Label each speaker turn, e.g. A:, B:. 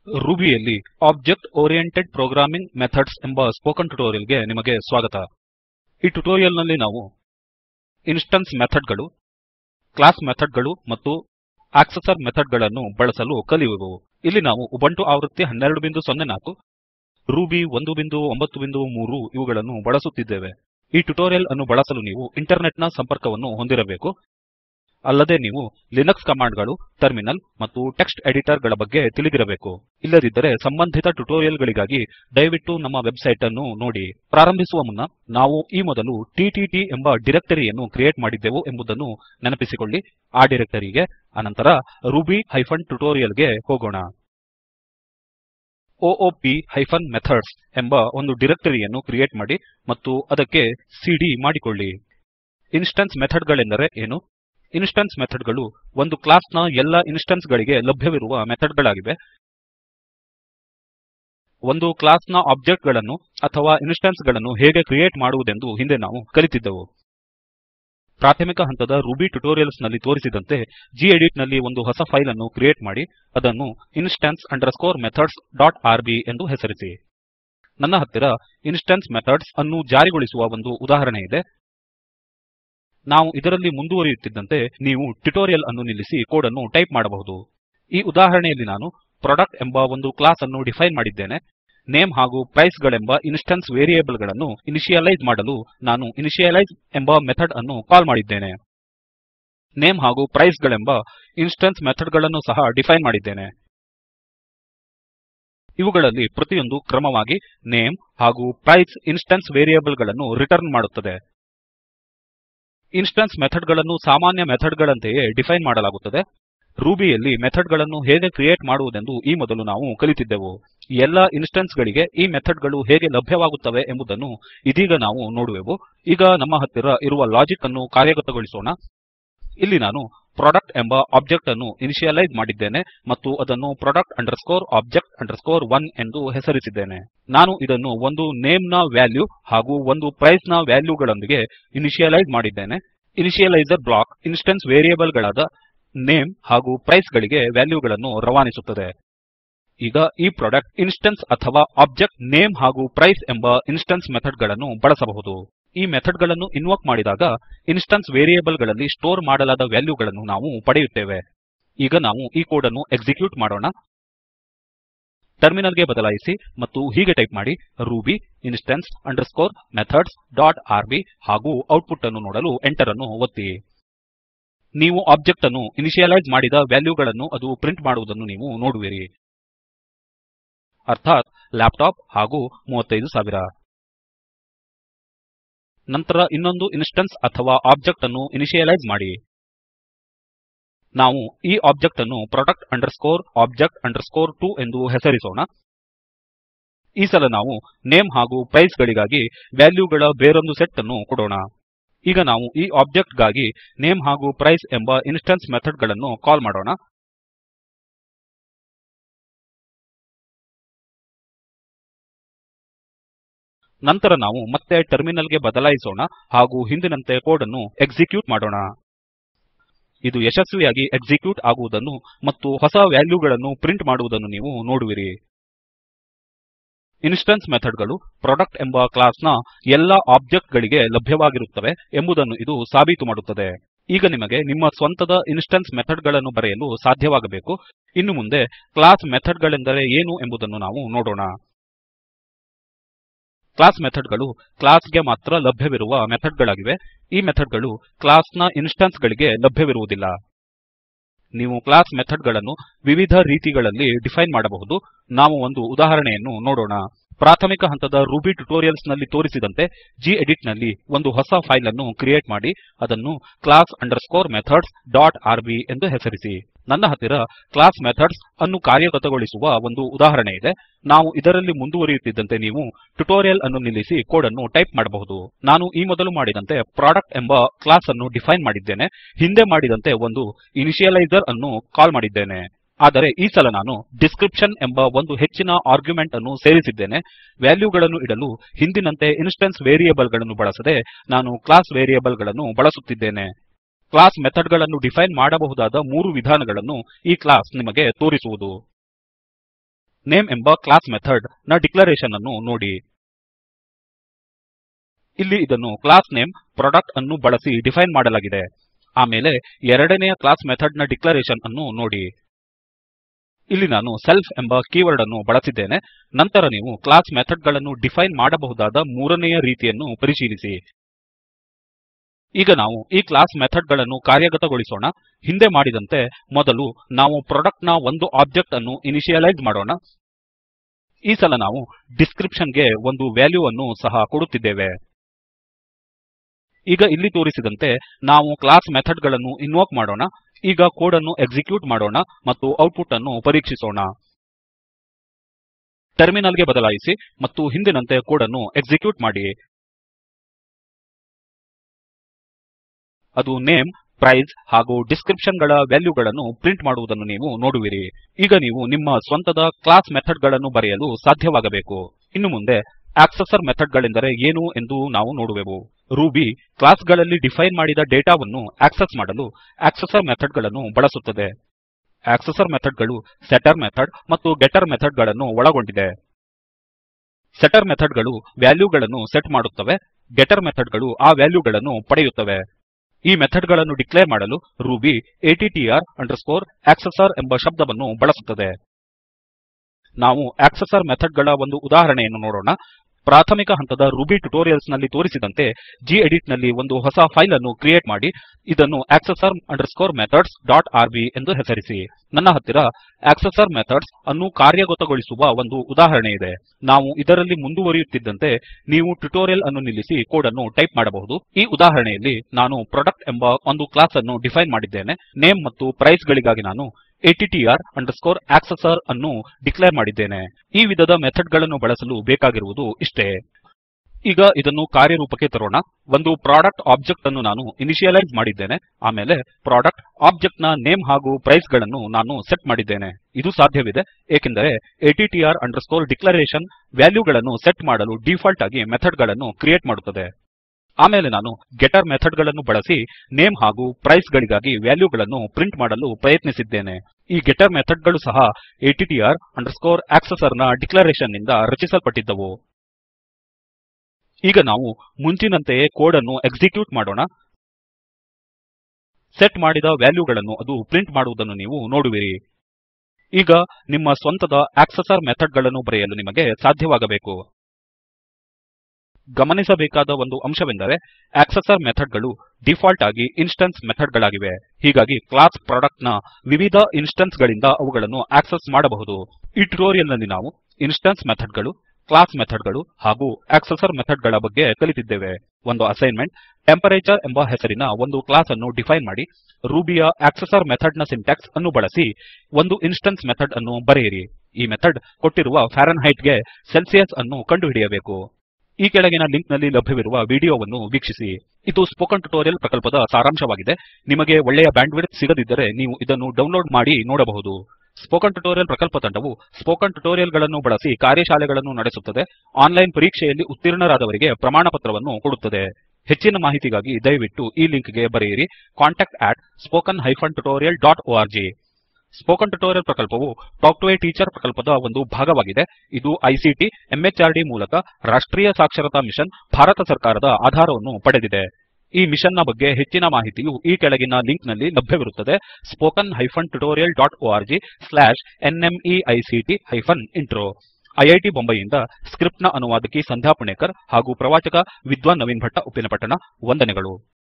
A: ರೂಬಿಯಲ್ಲಿ object oriented programming methods ಎಂಬ spoken tutorial ಗೆ ನಿಮಗೆ ಸ್ವಾಗತ. ಈ ಟ್ಯುಟೋರಿಯಲ್ ನಲ್ಲಿ ನಾವು ಇನ್ಸ್ಟನ್ಸ್ ಮೆಥಡ್ ಗಳು, ಕ್ಲಾಸ್ ಮೆಥಡ್ ಗಳು ಮತ್ತು ಆಕ್ಸೆಸರ್ ಮೆಥಡ್ ಗಳನ್ನು ಬಳಸಲು ಕಲಿಯುವೆವು. ಇಲ್ಲಿ ನಾವು ಉಬುಂಟು ಆವೃತ್ತಿ 12.04 ರೂಬಿ 1.9.3 ಇವುಗಳನ್ನು ಬಳಸುತ್ತಿದ್ದೇವೆ. ಈ ಟ್ಯುಟೋರಿಯಲ್ ಅನ್ನು ಬಳಸಲು ನೀವು ಇಂಟರ್ನೆಟ್ ನ ಸಂಪರ್ಕವನ್ನು ಹೊಂದಿರಬೇಕು. ಅಲ್ಲದೆ ನೀವು ಲಿನಕ್ಸ್ ಕಮಾಂಡ್ ಗಳು, ಟರ್ಮಿನಲ್ ಮತ್ತು ಟೆಕ್ಸ್ಟ್ ಎಡಿಟರ್ ಗಳ ಬಗ್ಗೆ ತಿಳಿದಿರಬೇಕು. ಇಲ್ಲದಿದ್ದರೆ ಸಂಬಂಧಿತ ಟ್ಯುಟೋರಿಯಲ್ ಗಳಿಗಾಗಿ ದಯವಿಟ್ಟು ನಮ್ಮ ವೆಬ್ಸೈಟ್ ಅನ್ನು ನೋಡಿ. ಪ್ರಾರಂಭಿಸುವ ಮುನ್ನ ನಾವು ಈ ಮೊದಲು ಟಿಟಿಟಿ ಎಂಬ ಡಿರೆಕ್ಟರಿಯನ್ನು ಕ್ರಿಯೇಟ್ ಮಾಡಿದ್ದೆವು ಎಂಬುದನ್ನು ನೆನಪಿಸಿಕೊಳ್ಳಿ. ಆ ಡಿರೆಕ್ಟರಿಗೆ ಅನಂತರ ರೂಬಿ ಟ್ಯುಟೋರಿಯಲ್ ಗೆ ಹೋಗೋಣ. OOP-methods ಎಂಬ ಒಂದು ಡಿರೆಕ್ಟರಿಯನ್ನು ಕ್ರಿಯೇಟ್ ಮಾಡಿ ಮತ್ತು ಅದಕ್ಕೆ ಸಿಡಿ ಮಾಡಿಕೊಳ್ಳಿ. ಇನ್ಸ್ಟನ್ಸ್ ಮೆಥಡ್ ಗಳೆಂದರೆ ಏನು? ಇನ್ಸ್ಟನ್ಸ್ ಮೆಥಡ್ ಗಳು ಒಂದು ಕ್ಲಾಸ್ ನ ಎಲ್ಲ ಇನ್ಸ್ಟನ್ಸ್ ಗಳಿಗೆ ಲಭ್ಯವಿರುವ ಮೆಥಡ್ ಗಳಾಗಿವೆ. ಒಂದು ಕ್ಲಾಸ್ ನ ಆಬ್ಜೆಕ್ಟ್ ಗಳನ್ನು ಅಥವಾ ಇನ್ಸ್ಟನ್ಸ್ ಗಳನ್ನು ಹೇಗೆ ಕ್ರಿಯೇಟ್ ಮಾಡುವುದೆಂದು ಹಿಂದೆ ನಾವು ಕಲಿತಿದ್ದೆವು. ಪ್ರಾಥಮಿಕ ಹಂತದ ರೂಬಿ ಟ್ಯುಟೋರಿಯಲ್ಸ್ ನಲ್ಲಿ ತೋರಿಸಿದಂತೆ ಗೆಡಿಟ್ ನಲ್ಲಿ ಒಂದು ಹೊಸ ಫೈಲ್ ಅನ್ನು ಕ್ರಿಯೇಟ್ ಮಾಡಿ ಅದನ್ನು instance_methods.rb ಎಂದು ಹೆಸರಿಸಿ. ನನ್ನ ಹತ್ತಿರ ಇನ್ಸ್ಟನ್ಸ್ ಮೆಥಡ್ಸ್ ಅನ್ನು ಜಾರಿಗೊಳಿಸುವ ಒಂದು ಉದಾಹರಣೆ ಇದೆ. ನಾವು ಇದರಲ್ಲಿ ಮುಂದುವರಿಯುತ್ತಿದ್ದಂತೆ ನೀವು ಟ್ಯುಟೋರಿಯಲ್ ಅನ್ನು ನಿಲ್ಲಿಸಿ ಕೋಡ್ ಅನ್ನು ಟೈಪ್ ಮಾಡಬಹುದು. ಈ ಉದಾಹರಣೆಯಲ್ಲಿ ನಾನು ಪ್ರೊಡಕ್ಟ್ ಎಂಬ ಒಂದು ಕ್ಲಾಸ್ ಅನ್ನು ಡಿಫೈನ್ ಮಾಡಿದ್ದೇನೆ. ನೇಮ್ ಹಾಗೂ ಪ್ರೈಸ್ ಗಳೆಂಬ ಇನ್ಸ್ಟನ್ಸ್ ವೇರಿಯೇಬಲ್ ಗಳನ್ನು ಇನಿಶಿಯಲೈಜ್ ಮಾಡಲು ನಾನು ಇನಿಶಿಯಲೈಜ್ ಎಂಬ ಮೆಥಡ್ ಅನ್ನು ಕಾಲ್ ಮಾಡಿದ್ದೇನೆ. ನೇಮ್ ಹಾಗೂ ಪ್ರೈಸ್ ಗಳೆಂಬ ಇನ್ಸ್ಟನ್ಸ್ ಮೆಥಡ್ ಗಳನ್ನು ಸಹ ಡಿಫೈನ್ ಮಾಡಿದ್ದೇನೆ. ಇವುಗಳಲ್ಲಿ ಪ್ರತಿಯೊಂದು ಕ್ರಮವಾಗಿ ನೇಮ್ ಹಾಗೂ ಪ್ರೈಸ್ ಇನ್ಸ್ಟನ್ಸ್ ವೇರಿಯೇಬಲ್ ಗಳನ್ನು ರಿಟರ್ನ್ ಮಾಡುತ್ತದೆ. ಇನ್ಸ್ಟನ್ಸ್ ಮೆಥಡ್ ಗಳನ್ನು ಸಾಮಾನ್ಯ ಮೆಥಡ್ ಗಳಂತೆಯೇ ಡಿಫೈನ್ ಮಾಡಲಾಗುತ್ತದೆ. ರೂಬಿಯಲ್ಲಿ ಮೆಥಡ್ ಗಳನ್ನು ಹೇಗೆ ಕ್ರಿಯೇಟ್ ಮಾಡುವುದೆಂದು ಈ ಮೊದಲು ನಾವು ಕಲಿತಿದ್ದೆವು. ಎಲ್ಲ ಇನ್ಸ್ಟನ್ಸ್ ಗಳಿಗೆ ಈ ಮೆಥಡ್ ಗಳು ಹೇಗೆ ಲಭ್ಯವಾಗುತ್ತವೆ ಎಂಬುದನ್ನು ಇದೀಗ ನಾವು ನೋಡುವೆವು. ಈಗ ನಮ್ಮ ಹತ್ತಿರ ಇರುವ ಲಾಜಿಕ್ ಅನ್ನು ಕಾರ್ಯಗತಗೊಳಿಸೋಣ. ಇಲ್ಲಿ ನಾನು ಪ್ರೊಡಕ್ಟ್ ಎಂಬ ಆಬ್ಜೆಕ್ಟ್ ಅನ್ನು ಇನಿಶಿಯಲೈಜ್ ಮಾಡಿದ್ದೇನೆ ಮತ್ತು ಅದನ್ನು product_object_1 ಎಂದು ಹೆಸರಿಸಿದ್ದೇನೆ. ನಾನು ಇದನ್ನು ಒಂದು ನೇಮ್ ನ ವ್ಯಾಲ್ಯೂ ಹಾಗೂ ಒಂದು ಪ್ರೈಸ್ ನ ವ್ಯಾಲ್ಯೂ ಗಳೊಂದಿಗೆ ಇನಿಶಿಯಲೈಜ್ ಮಾಡಿದ್ದೇನೆ. ಇನಿಶಿಯಲೈಜರ್ ಬ್ಲಾಕ್ ಇನ್ಸ್ಟನ್ಸ್ ವೇರಿಯೇಬಲ್ ಗಳಾದ ನೇಮ್ ಹಾಗೂ ಪ್ರೈಸ್ ಗಳಿಗೆ ವ್ಯಾಲ್ಯೂಗಳನ್ನು ರವಾನಿಸುತ್ತದೆ. ಈಗ ಈ ಪ್ರಾಡಕ್ಟ್ ಇನ್ಸ್ಟನ್ಸ್ ಅಥವಾ ಆಬ್ಜೆಕ್ಟ್ ನೇಮ್ ಹಾಗೂ ಪ್ರೈಸ್ ಎಂಬ ಇನ್ಸ್ಟನ್ಸ್ ಮೆಥಡ್ ಗಳನ್ನು ಬಳಸಬಹುದು. ಈ ಮೆಥಡ್ ಗಳನ್ನು ಇನ್ವೋಕ್ ಮಾಡಿದಾಗ ಇನ್ಸ್ಟನ್ಸ್ ವೇರಿಯೇಬಲ್ ಗಳಲ್ಲಿ ಸ್ಟೋರ್ ಮಾಡಲಾದ ವ್ಯಾಲ್ಯೂಗಳನ್ನು ನಾವು ಪಡೆಯುತ್ತೇವೆ. ಈಗ ನಾವು ಈ ಕೋಡ್ ಅನ್ನು ಎಕ್ಸಿಕ್ಯೂಟ್ ಮಾಡೋಣ. ಟರ್ಮಿನಲ್ ಗೆ ಬದಲಾಯಿಸಿ ಮತ್ತು ಹೀಗೆ ಟೈಪ್ ಮಾಡಿ ರೂಬಿ instance_methods.rb ಹಾಗೂ ಔಟ್ಪುಟ್ ಅನ್ನು ನೋಡಲು ಎಂಟರ್ ಅನ್ನು ಒತ್ತಿ. ನೀವು ಆಬ್ಜೆಕ್ಟ್ ಅನ್ನು ಇನಿಶಿಯಲೈಜ್ ಮಾಡಿದ ವ್ಯಾಲ್ಯೂಗಳನ್ನು ಅದು ಪ್ರಿಂಟ್ ಮಾಡುವುದನ್ನು ನೀವು ನೋಡುವಿರಿ. ಅರ್ಥಾತ್ ಲ್ಯಾಪ್ಟಾಪ್ ಹಾಗೂ 35,000. ನಂತರ ಇನ್ನೊಂದು ಇನ್ಸ್ಟನ್ಸ್ ಅಥವಾ ಆಬ್ಜೆಕ್ಟ್ ಅನ್ನು ಇನಿಶಿಯಲೈಜ್ ಮಾಡಿ. ನಾವು ಈ ಆಬ್ಜೆಕ್ಟ್ ಅನ್ನು product_object_2 ಎಂದು ಹೆಸರಿಸೋಣ. ಈ ಸಲ ನಾವು ನೇಮ್ ಹಾಗೂ ಪ್ರೈಸ್ ಗಳಿಗಾಗಿ ವ್ಯಾಲ್ಯೂಗಳ ಬೇರೊಂದು ಸೆಟ್ ಅನ್ನು ಕೊಡೋಣ. ಈಗ ನಾವು ಈ ಆಬ್ಜೆಕ್ಟ್ ಗಾಗಿ ನೇಮ್ ಹಾಗೂ ಪ್ರೈಸ್ ಎಂಬ ಇನ್ಸ್ಟನ್ಸ್ ಮೆಥಡ್ ಗಳನ್ನು ಕಾಲ್ ಮಾಡೋಣ. ನಂತರ ನಾವು ಮತ್ತೆ ಟರ್ಮಿನಲ್ ಗೆ ಬದಲಾಯಿಸೋಣ ಹಾಗೂ ಹಿಂದಿನಂತೆ ಕೋಡ್ ಅನ್ನು ಎಕ್ಸಿಕ್ಯೂಟ್ ಮಾಡೋಣ. ಇದು ಯಶಸ್ವಿಯಾಗಿ ಎಕ್ಸಿಕ್ಯೂಟ್ ಆಗುವುದನ್ನು ಮತ್ತು ಹೊಸ ವ್ಯಾಲ್ಯೂಗಳನ್ನು ಪ್ರಿಂಟ್ ಮಾಡುವುದನ್ನು ನೀವು ನೋಡುವಿರಿ. ಇನ್ಸ್ಟನ್ಸ್ ಮೆಥಡ್ ಗಳು ಪ್ರೊಡಕ್ಟ್ ಎಂಬ ಕ್ಲಾಸ್ ನ ಎಲ್ಲಾ ಆಬ್ಜೆಕ್ಟ್ ಗಳಿಗೆ ಲಭ್ಯವಾಗಿರುತ್ತವೆ ಎಂಬುದನ್ನು ಇದು ಸಾಬೀತು ಮಾಡುತ್ತದೆ. ಈಗ ನಿಮಗೆ ನಿಮ್ಮ ಸ್ವಂತದ ಇನ್ಸ್ಟನ್ಸ್ ಮೆಥಡ್ ಗಳನ್ನು ಬರೆಯಲು ಸಾಧ್ಯವಾಗಬೇಕು. ಇನ್ನು ಮುಂದೆ ಕ್ಲಾಸ್ ಮೆಥಡ್ ಗಳೆಂದರೆ ಏನು ಎಂಬುದನ್ನು ನಾವು ನೋಡೋಣ. ಕ್ಲಾಸ್ ಮೆಥಡ್ ಗಳು ಕ್ಲಾಸ್ ಗೆ ಮಾತ್ರ ಲಭ್ಯವಿರುವ ಮೆಥಡ್ ಗಳಾಗಿವೆ. ಈ ಮೆಥಡ್ ಗಳು ಕ್ಲಾಸ್ ನ ಇನ್ಸ್ಟನ್ಸ್ ಗಳಿಗೆ ಲಭ್ಯವಿರುವುದಿಲ್ಲ. ನೀವು ಕ್ಲಾಸ್ ಮೆಥಡ್ ಗಳನ್ನು ವಿವಿಧ ರೀತಿಗಳಲ್ಲಿ ಡಿಫೈನ್ ಮಾಡಬಹುದು. ನಾವು ಒಂದು ಉದಾಹರಣೆಯನ್ನು ನೋಡೋಣ. ಪ್ರಾಥಮಿಕ ಹಂತದ ರೂಬಿ ಟ್ಯುಟೋರಿಯಲ್ಸ್ ನಲ್ಲಿ ತೋರಿಸಿದಂತೆ ಗೆಡಿಟ್ ನಲ್ಲಿ ಒಂದು ಹೊಸ ಫೈಲ್ ಅನ್ನು ಕ್ರಿಯೇಟ್ ಮಾಡಿ ಅದನ್ನು class_methods.rb ಎಂದು ಹೆಸರಿಸಿ. ನನ್ನ ಹತ್ತಿರ ಕ್ಲಾಸ್ ಮೆಥಡ್ಸ್ ಅನ್ನು ಕಾರ್ಯಗತಗೊಳಿಸುವ ಒಂದು ಉದಾಹರಣೆ ಇದೆ. ನಾವು ಇದರಲ್ಲಿ ಮುಂದುವರಿಯುತ್ತಿದ್ದಂತೆ ನೀವು ಟ್ಯುಟೋರಿಯಲ್ ಅನ್ನು ನಿಲ್ಲಿಸಿ ಕೋಡ್ ಅನ್ನು ಟೈಪ್ ಮಾಡಬಹುದು. ನಾನು ಈ ಮೊದಲು ಮಾಡಿದಂತೆ ಪ್ರಾಡಕ್ಟ್ ಎಂಬ ಕ್ಲಾಸ್ ಅನ್ನು ಡಿಫೈನ್ ಮಾಡಿದ್ದೇನೆ. ಹಿಂದೆ ಮಾಡಿದಂತೆ ಒಂದು ಇನಿಶಿಯಲೈಜರ್ ಅನ್ನು ಕಾಲ್ ಮಾಡಿದ್ದೇನೆ. ಆದರೆ ಈ ಸಲ ನಾನು ಡಿಸ್ಕ್ರಿಪ್ಷನ್ ಎಂಬ ಒಂದು ಹೆಚ್ಚಿನ ಆರ್ಗ್ಯುಮೆಂಟ್ ಅನ್ನು ಸೇರಿಸಿದ್ದೇನೆ. ವ್ಯಾಲ್ಯೂಗಳನ್ನು ಇಡಲು ಹಿಂದಿನಂತೆ ಇನ್ಸ್ಟನ್ಸ್ ವೇರಿಯೇಬಲ್ ಗಳನ್ನು ಬಳಸದೆ ನಾನು ಕ್ಲಾಸ್ ವೇರಿಯೇಬಲ್ ಗಳನ್ನು ಬಳಸುತ್ತಿದ್ದೇನೆ. ಕ್ಲಾಸ್ ಮೆಥಡ್ ಗಳನ್ನು ಡಿಫೈನ್ ಮಾಡಬಹುದಾದ 3 ವಿಧಾನಗಳನ್ನು ಈ ಕ್ಲಾಸ್ ನಿಮಗೆ ತೋರಿಸುವುದು. ನೇಮ್ ಎಂಬ ಕ್ಲಾಸ್ ಮೆಥಡ್ ನ ಡಿಕ್ಲರೇಶನ್ ಅನ್ನು ನೋಡಿ. ಇಲ್ಲಿ ಇದನ್ನು ಕ್ಲಾಸ್ ನೇಮ್ ಪ್ರಾಡಕ್ಟ್ ಅನ್ನು ಬಳಸಿ ಡಿಫೈನ್ ಮಾಡಲಾಗಿದೆ. ಆಮೇಲೆ ಎರಡನೆಯ ಕ್ಲಾಸ್ ಮೆಥಡ್ ನ ಡಿಕ್ಲರೇಶನ್ ಅನ್ನು ನೋಡಿ. ಇಲ್ಲಿ ನಾನು ಸೆಲ್ಫ್ ಎಂಬ ಕೀವರ್ಡ್ ಅನ್ನು ಬಳಸಿದ್ದೇನೆ. ನಂತರ ನೀವು ಕ್ಲಾಸ್ ಮೆಥಡ್ ಗಳನ್ನು ಡಿಫೈನ್ ಮಾಡಬಹುದಾದ ಮೂರನೆಯ ರೀತಿಯನ್ನು ಪರಿಶೀಲಿಸಿ. ಈಗ ನಾವು ಈ ಕ್ಲಾಸ್ ಮೆಥಡ್ ಗಳನ್ನು ಕಾರ್ಯಗತಗೊಳಿಸೋಣ. ಹಿಂದೆ ಮಾಡಿದಂತೆ ಮೊದಲು ನಾವು ಪ್ರಾಡಕ್ಟ್ ನ ಒಂದು ಆಬ್ಜೆಕ್ಟ್ ಅನ್ನು ಇನಿಷಿಯಲೈಜ್ ಮಾಡೋಣ. ಈ ಸಲ ನಾವು ಡಿಸ್ಕ್ರಿಪ್ಷನ್ ಗೆ ಒಂದು ವ್ಯಾಲ್ಯೂ ಅನ್ನು ಸಹ ಕೊಡುತ್ತಿದ್ದೇವೆ. ಈಗ ಇಲ್ಲಿ ತೋರಿಸಿದಂತೆ ನಾವು ಕ್ಲಾಸ್ ಮೆಥಡ್ ಗಳನ್ನು ಇನ್ವೋಕ್ ಮಾಡೋಣ. ಈಗ ಕೋಡ್ ಅನ್ನು ಎಕ್ಸಿಕ್ಯೂಟ್ ಮಾಡೋಣ ಮತ್ತು ಔಟ್ಪುಟ್ ಅನ್ನು ಪರೀಕ್ಷಿಸೋಣ. ಟರ್ಮಿನಲ್ ಗೆ ಬದಲಾಯಿಸಿ ಮತ್ತು ಹಿಂದಿನಂತೆ ಕೋಡ್ ಅನ್ನು ಎಕ್ಸಿಕ್ಯೂಟ್ ಮಾಡಿ. ಅದು ನೇಮ್, ಪ್ರೈಸ್ ಹಾಗೂ ಡಿಸ್ಕ್ರಿಪ್ಷನ್ ಗಳ ವ್ಯಾಲ್ಯೂಗಳನ್ನು ಪ್ರಿಂಟ್ ಮಾಡುವುದನ್ನು ನೀವು ನೋಡುವಿರಿ. ಈಗ ನೀವು ನಿಮ್ಮ ಸ್ವಂತದ ಕ್ಲಾಸ್ ಮೆಥಡ್ ಗಳನ್ನು ಬರೆಯಲು ಸಾಧ್ಯವಾಗಬೇಕು. ಇನ್ನು ಮುಂದೆ ಆಕ್ಸೆಸರ್ ಮೆಥಡ್ ಗಳೆಂದರೆ ಏನು ಎಂದು ನಾವು ನೋಡುವೆವು. ರೂಬಿ ಕ್ಲಾಸ್ ಗಳಲ್ಲಿ ಡಿಫೈನ್ ಮಾಡಿದ ಡೇಟಾವನ್ನು ಆಕ್ಸೆಸ್ ಮಾಡಲು ಆಕ್ಸೆಸರ್ ಮೆಥಡ್ ಗಳನ್ನು ಬಳಸುತ್ತದೆ. ಆಕ್ಸೆಸರ್ ಮೆಥಡ್ ಗಳು ಸೆಟರ್ ಮೆಥಡ್ ಮತ್ತು ಗೆಟರ್ ಮೆಥಡ್ ಗಳನ್ನು ಒಳಗೊಂಡಿದೆ. ಸೆಟರ್ ಮೆಥಡ್ ಗಳು ವ್ಯಾಲ್ಯೂಗಳನ್ನು ಸೆಟ್ ಮಾಡುತ್ತವೆ. ಗೆಟರ್ ಮೆಥಡ್ ಗಳು ಆ ವ್ಯಾಲ್ಯೂಗಳನ್ನು ಪಡೆಯುತ್ತವೆ. ಈ ಮೆಥಡ್ ಗಳನ್ನು ಡಿಕ್ಲೇರ್ ಮಾಡಲು ರೂಬಿ attr_accessor ಎಂಬ ಶಬ್ದವನ್ನು ಬಳಸುತ್ತದೆ. ನಾವು ಆಕ್ಸೆಸರ್ ಮೆಥಡ್ ಗಳ ಒಂದು ಉದಾಹರಣೆಯನ್ನು ನೋಡೋಣ. ಪ್ರಾಥಮಿಕ ಹಂತದ ರೂಬಿ ಟ್ಯುಟೋರಿಯಲ್ಸ್ ನಲ್ಲಿ ತೋರಿಸಿದಂತೆ ಗೆಡಿಟ್ ನಲ್ಲಿ ಒಂದು ಹೊಸ ಫೈಲ್ ಅನ್ನು ಕ್ರಿಯೇಟ್ ಮಾಡಿ ಇದನ್ನು accessor_methods.rb ಎಂದು ಹೆಸರಿಸಿ. ನನ್ನ ಹತ್ತಿರ ಆಕ್ಸೆಸರ್ ಮೆಥಡ್ಸ್ ಅನ್ನು ಕಾರ್ಯಗತಗೊಳಿಸುವ ಒಂದು ಉದಾಹರಣೆ ಇದೆ. ನಾವು ಇದರಲ್ಲಿ ಮುಂದುವರಿಯುತ್ತಿದ್ದಂತೆ ನೀವು ಟ್ಯುಟೋರಿಯಲ್ ಅನ್ನು ನಿಲ್ಲಿಸಿ ಕೋಡ್ ಅನ್ನು ಟೈಪ್ ಮಾಡಬಹುದು. ಈ ಉದಾಹರಣೆಯಲ್ಲಿ ನಾನು ಪ್ರಾಡಕ್ಟ್ ಎಂಬ ಒಂದು ಕ್ಲಾಸ್ ಅನ್ನು ಡಿಫೈನ್ ಮಾಡಿದ್ದೇನೆ. ನೇಮ್ ಮತ್ತು ಪ್ರೈಸ್ ಗಳಿಗಾಗಿ ನಾನು attr_accessor ಅನ್ನು ಡಿಕ್ಲೇರ್ ಮಾಡಿದ್ದೇನೆ. ಈ ವಿಧದ ಮೆಥಡ್ ಗಳನ್ನು ಬಳಸಲು ಬೇಕಾಗಿರುವುದು ಇಷ್ಟೇ. ಈಗ ಇದನ್ನು ಕಾರ್ಯರೂಪಕ್ಕೆ ತರೋಣ. ಒಂದು ಪ್ರಾಡಕ್ಟ್ ಆಬ್ಜೆಕ್ಟ್ ಅನ್ನು ನಾನು ಇನಿಷಿಯಲೈಜ್ ಮಾಡಿದ್ದೇನೆ. ಆಮೇಲೆ ಪ್ರಾಡಕ್ಟ್ ಆಬ್ಜೆಕ್ಟ್ ನ ನೇಮ್ ಹಾಗೂ ಪ್ರೈಸ್ ಗಳನ್ನು ನಾನು ಸೆಟ್ ಮಾಡಿದ್ದೇನೆ. ಇದು ಸಾಧ್ಯವಿದೆ ಏಕೆಂದರೆ attr_ಡಿಕ್ಲರೇಶನ್ ವ್ಯಾಲ್ಯೂಗಳನ್ನು ಸೆಟ್ ಮಾಡಲು ಡಿಫಾಲ್ಟ್ ಆಗಿ ಮೆಥಡ್ ಗಳನ್ನು ಕ್ರಿಯೇಟ್ ಮಾಡುತ್ತದೆ. ಆಮೇಲೆ ನಾನು ಗೆಟರ್ ಮೆಥಡ್ ಗಳನ್ನು ಬಳಸಿ ನೇಮ್ ಹಾಗೂ ಪ್ರೈಸ್ ಗಳಿಗಾಗಿ ವ್ಯಾಲ್ಯೂಗಳನ್ನು ಪ್ರಿಂಟ್ ಮಾಡಲು ಪ್ರಯತ್ನಿಸಿದ್ದೇನೆ. ಈ ಗೆಟರ್ ಮೆಥಡ್ ಗಳು ಸಹ attr_accessor ನ ಡಿಕ್ಲರೇಶನ್ ನಿಂದ ರಚಿಸಲ್ಪಟ್ಟಿದ್ದವು. ಈಗ ನಾವು ಮುಂಚಿನಂತೆಯೇ ಕೋಡ್ ಅನ್ನು ಎಕ್ಸಿಕ್ಯೂಟ್ ಮಾಡೋಣ. ಸೆಟ್ ಮಾಡಿದ ವ್ಯಾಲ್ಯೂಗಳನ್ನು ಅದು ಪ್ರಿಂಟ್ ಮಾಡುವುದನ್ನು ನೀವು ನೋಡುವಿರಿ. ಈಗ ನಿಮ್ಮ ಸ್ವಂತದ ಆಕ್ಸೆಸರ್ ಮೆಥಡ್ ಗಳನ್ನು ಬರೆಯಲು ನಿಮಗೆ ಸಾಧ್ಯವಾಗಬೇಕು. ಗಮನಿಸಬೇಕಾದ ಒಂದು ಅಂಶವೆಂದರೆ ಆಕ್ಸೆಸರ್ ಮೆಥಡ್ ಗಳು ಡಿಫಾಲ್ಟ್ ಆಗಿ ಇನ್ಸ್ಟೆನ್ಸ್ ಮೆಥಡ್ ಗಳಾಗಿವೆ. ಹೀಗಾಗಿ ಕ್ಲಾಸ್ ಪ್ರಾಡಕ್ಟ್ ನ ವಿವಿಧ ಇನ್ಸ್ಟೆನ್ಸ್ ಗಳಿಂದ ಅವುಗಳನ್ನು ಆಕ್ಸೆಸ್ ಮಾಡಬಹುದು. ಈ ಟ್ಯುಟೋರಿಯಲ್ ನಲ್ಲಿ ನಾವು ಇನ್ಸ್ಟೆನ್ಸ್ ಮೆಥಡ್ ಗಳು, ಕ್ಲಾಸ್ ಮೆಥಡ್ ಗಳು ಹಾಗೂ ಆಕ್ಸೆಸರ್ ಮೆಥಡ್ ಗಳ ಬಗ್ಗೆ ಕಲಿತಿದ್ದೇವೆ. ಒಂದು ಅಸೈನ್ಮೆಂಟ್: ಟೆಂಪರೇಚರ್ ಎಂಬ ಹೆಸರಿನ ಒಂದು ಕ್ಲಾಸ್ ಅನ್ನು ಡಿಫೈನ್ ಮಾಡಿ ರೂಬಿಯ ಆಕ್ಸೆಸರ್ ಮೆಥಡ್ ನ ಸಿಂಟ್ಯಾಕ್ಸ್ ಅನ್ನು ಬಳಸಿ ಒಂದು ಇನ್ಸ್ಟೆನ್ಸ್ ಮೆಥಡ್ ಅನ್ನು ಬರೆಯಿರಿ. ಈ ಮೆಥಡ್ ಕೊಟ್ಟಿರುವ ಫ್ಯಾರನ್ಹೈಟ್ ಗೆ ಸೆಲ್ಸಿಯಸ್ ಅನ್ನು ಕಂಡುಹಿಡಿಯಬೇಕು. ಈ ಕೆಳಗಿನ ಲಿಂಕ್ ನಲ್ಲಿ ಲಭ್ಯವಿರುವ ವಿಡಿಯೋವನ್ನು ವೀಕ್ಷಿಸಿ. ಇದು ಸ್ಪೋಕನ್ ಟ್ಯುಟೋರಿಯಲ್ ಪ್ರಕಲ್ಪದ ಸಾರಾಂಶವಾಗಿದೆ. ನಿಮಗೆ ಒಳ್ಳೆಯ ಬ್ಯಾಂಡ್ವಿಡ್ತ್ ಸಿಗದಿದ್ದರೆ ನೀವು ಇದನ್ನು ಡೌನ್ಲೋಡ್ ಮಾಡಿ ನೋಡಬಹುದು. ಸ್ಪೋಕನ್ ಟ್ಯುಟೋರಿಯಲ್ ಪ್ರಕಲ್ಪ ತಂಡವು ಸ್ಪೋಕನ್ ಟ್ಯುಟೋರಿಯಲ್ ಗಳನ್ನು ಬಳಸಿ ಕಾರ್ಯಶಾಲೆಗಳನ್ನು ನಡೆಸುತ್ತದೆ. ಆನ್ಲೈನ್ ಪರೀಕ್ಷೆಯಲ್ಲಿ ಉತ್ತೀರ್ಣರಾದವರಿಗೆ ಪ್ರಮಾಣಪತ್ರವನ್ನು ಕೊಡುತ್ತದೆ. ಹೆಚ್ಚಿನ ಮಾಹಿತಿಗಾಗಿ ದಯವಿಟ್ಟು ಈ ಲಿಂಕ್ ಗೆ ಬರೆಯಿರಿ: contact@spoken-tutorial.org. ಸ್ಪೋಕನ್ ಟ್ಯುಟೋರಿಯಲ್ ಪ್ರಕಲ್ಪವು ಟಾಕ್ ಟು ಎ ಟೀಚರ್ ಪ್ರಕಲ್ಪದ ಒಂದು ಭಾಗವಾಗಿದೆ. ಇದು ಐಸಿಟಿ ಎಂಎಚಆರ್ಡಿ ಮೂಲಕ ರಾಷ್ಟ್ರೀಯ ಸಾಕ್ಷರತಾ ಮಿಷನ್ ಭಾರತ ಸರ್ಕಾರದ ಆಧಾರವನ್ನು ಪಡೆದಿದೆ. ಈ ಮಿಷನ್ ನ ಬಗ್ಗೆ ಹೆಚ್ಚಿನ ಮಾಹಿತಿಯು ಈ ಕೆಳಗಿನ ಲಿಂಕ್ ನಲ್ಲಿ ಲಭ್ಯವಿರುತ್ತದೆ: spoken-tutorial.org/nmeict-intro. ಐಐಟಿ ಬೊಂಬೆಯಿಂದ ಸ್ಕ್ರಿಪ್ಟ್ ನ ಅನುವಾದಕಿ ಸಂಧ್ಯಾ ಪುಣೇಕರ್ ಹಾಗೂ ಪ್ರವಾಚಕ ವಿದ್ವಾನ್ ನವೀನ್ ಭಟ್ಟ ಉಪ್ಪಿನಪಟ್ಟಣ. ವಂದನೆಗಳು.